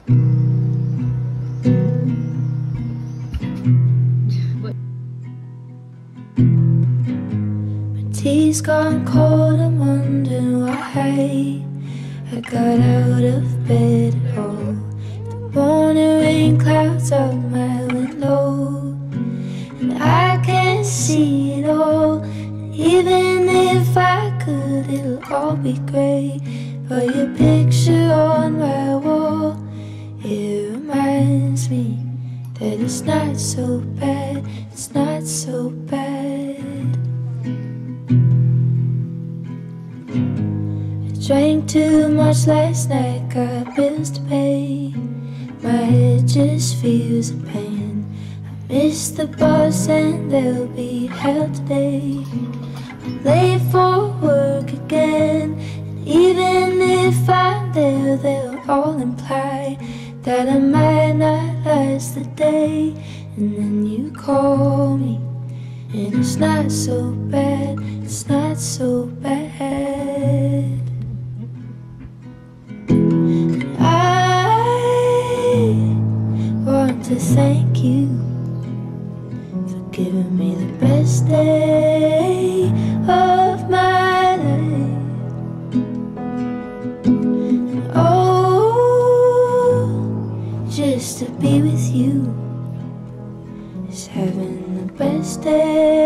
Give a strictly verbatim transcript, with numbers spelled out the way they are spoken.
Tea's gone cold, I'm wondering why I got out of bed at all. The morning rain clouds out my window, and I can't see it all. And even if I could, it'll all be grey. But your picture on my wall, it reminds me that it's not so bad, it's not so bad. Drank too much last night, got bills to pay. My head just feels a pain. I miss the bus and they'll be hell today. I'm late for work again, and even if I'm there, they'll all imply that I might not last the day. And then you call me, and it's not so bad, it's not so bad. To thank you for giving me the best day of my life. And oh, just to be with you is having the best day